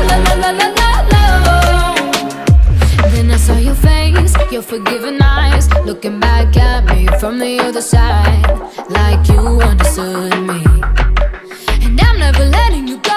la la la la la la. Then I saw your face, your forgiving eyes, looking back at me from the other side, like you understood me. And I'm never letting you go.